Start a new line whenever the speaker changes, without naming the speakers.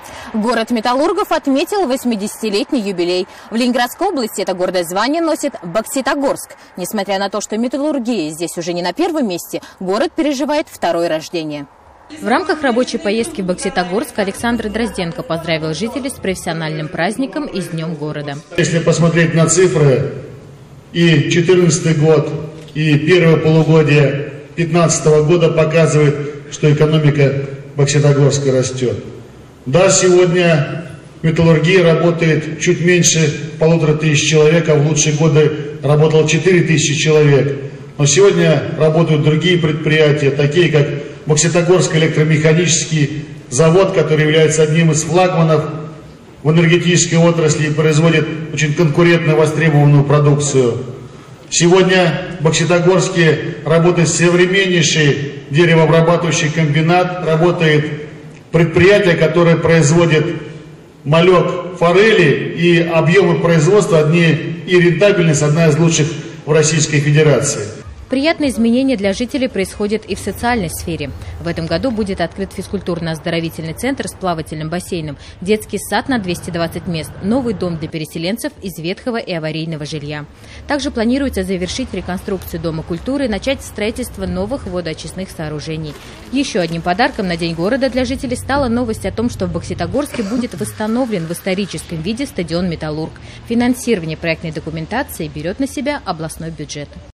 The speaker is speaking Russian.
Город металлургов отметил 80-летний юбилей. В Ленинградской области это гордое звание носит Бокситогорск. Несмотря на то, что металлургия здесь уже не на первом месте, город переживает второе рождение.
В рамках рабочей поездки в Бокситогорск Александр Дрозденко поздравил жителей с профессиональным праздником и с Днем города.
Если посмотреть на цифры, и 2014 год, и первое полугодие 2015 года показывает, что экономика Бокситогорска растет. Да, сегодня металлургия работает чуть меньше 1500 человек, а в лучшие годы работало 4000 человек. Но сегодня работают другие предприятия, такие как Бокситогорский электромеханический завод, который является одним из флагманов в энергетической отрасли и производит очень конкурентно востребованную продукцию. Сегодня в Бокситогорске работает современнейший деревообрабатывающий комбинат, работает предприятие, которое производит малек форели, и объемы производства одни, и рентабельность одна из лучших в Российской Федерации.
Приятные изменения для жителей происходят и в социальной сфере. В этом году будет открыт физкультурно-оздоровительный центр с плавательным бассейном, детский сад на 220 мест, новый дом для переселенцев из ветхого и аварийного жилья. Также планируется завершить реконструкцию Дома культуры и начать строительство новых водоочистных сооружений. Еще одним подарком на День города для жителей стала новость о том, что в Бокситогорске будет восстановлен в историческом виде стадион «Металлург». Финансирование проектной документации берет на себя областной бюджет.